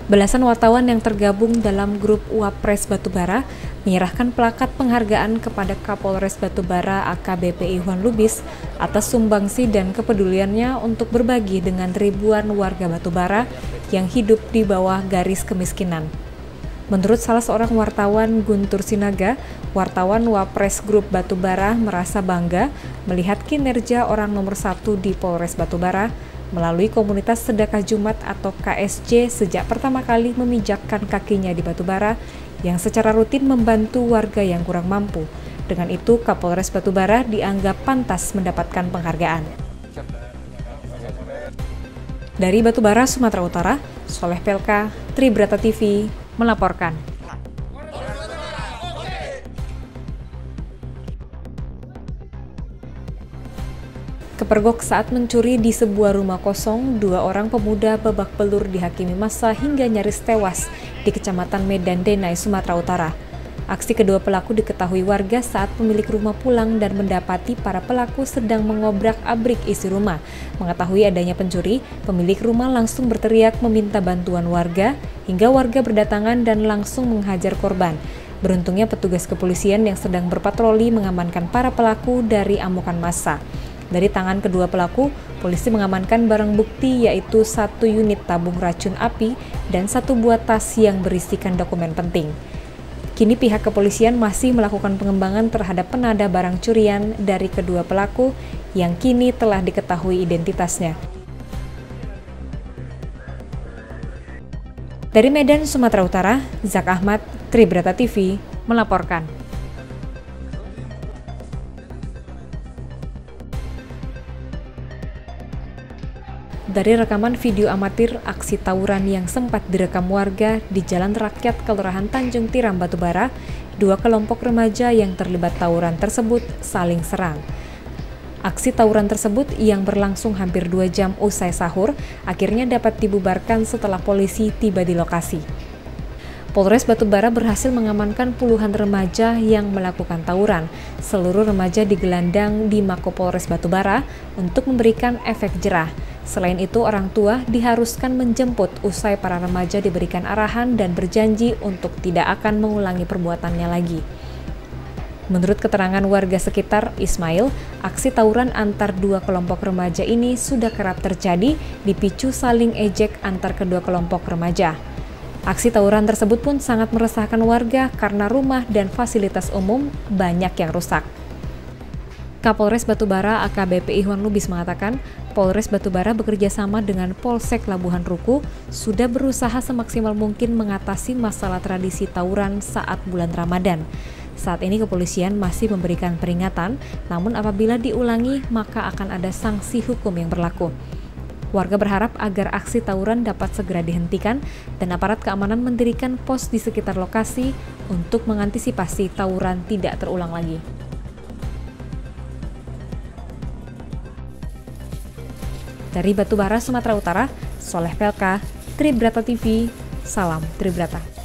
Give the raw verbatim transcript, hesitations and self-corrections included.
Belasan wartawan yang tergabung dalam grup Wapres Batubara menyerahkan plakat penghargaan kepada Kapolres Batubara A K B P Iwan Lubis atas sumbangsi dan kepeduliannya untuk berbagi dengan ribuan warga Batubara yang hidup di bawah garis kemiskinan. Menurut salah seorang wartawan, Guntur Sinaga, wartawan Wapres Grup Batubara merasa bangga melihat kinerja orang nomor satu di Polres Batubara melalui komunitas Sedekah Jumat atau K S J sejak pertama kali memijakkan kakinya di Batubara yang secara rutin membantu warga yang kurang mampu. Dengan itu, Kapolres Batubara dianggap pantas mendapatkan penghargaan. Dari Batubara, Sumatera Utara, Soleh Pelka, Tribrata T V melaporkan. Kepergok saat mencuri di sebuah rumah kosong, dua orang pemuda babak belur dihakimi massa hingga nyaris tewas di Kecamatan Medan Denai, Sumatera Utara. Aksi kedua pelaku diketahui warga saat pemilik rumah pulang dan mendapati para pelaku sedang mengobrak-abrik isi rumah. Mengetahui adanya pencuri, pemilik rumah langsung berteriak meminta bantuan warga, hingga warga berdatangan dan langsung menghajar korban. Beruntungnya petugas kepolisian yang sedang berpatroli mengamankan para pelaku dari amukan massa. Dari tangan kedua pelaku, polisi mengamankan barang bukti yaitu satu unit tabung racun api dan satu buah tas yang berisikan dokumen penting. Kini pihak kepolisian masih melakukan pengembangan terhadap penada barang curian dari kedua pelaku yang kini telah diketahui identitasnya. Dari Medan, Sumatera Utara, Zak Ahmad, Tribrata T V melaporkan. Dari rekaman video amatir aksi tawuran yang sempat direkam warga di Jalan Rakyat Kelurahan Tanjung Tiram, Batubara, dua kelompok remaja yang terlibat tawuran tersebut saling serang. Aksi tawuran tersebut yang berlangsung hampir dua jam usai sahur, akhirnya dapat dibubarkan setelah polisi tiba di lokasi. Polres Batubara berhasil mengamankan puluhan remaja yang melakukan tawuran. Seluruh remaja digelandang di Mako Polres Batubara untuk memberikan efek jerah. Selain itu, orang tua diharuskan menjemput usai para remaja diberikan arahan dan berjanji untuk tidak akan mengulangi perbuatannya lagi. Menurut keterangan warga sekitar, Ismail, aksi tawuran antar dua kelompok remaja ini sudah kerap terjadi dipicu saling ejek antar kedua kelompok remaja. Aksi tawuran tersebut pun sangat meresahkan warga karena rumah dan fasilitas umum banyak yang rusak. Kapolres Batubara A K B P Iwan Lubis mengatakan, Polres Batubara bekerja sama dengan Polsek Labuhan Ruku sudah berusaha semaksimal mungkin mengatasi masalah tradisi tawuran saat bulan Ramadan. Saat ini kepolisian masih memberikan peringatan, namun apabila diulangi maka akan ada sanksi hukum yang berlaku. Warga berharap agar aksi tawuran dapat segera dihentikan dan aparat keamanan mendirikan pos di sekitar lokasi untuk mengantisipasi tawuran tidak terulang lagi. Dari Batubara, Sumatera Utara, Soleh Pelka, Tribrata T V, salam Tribrata.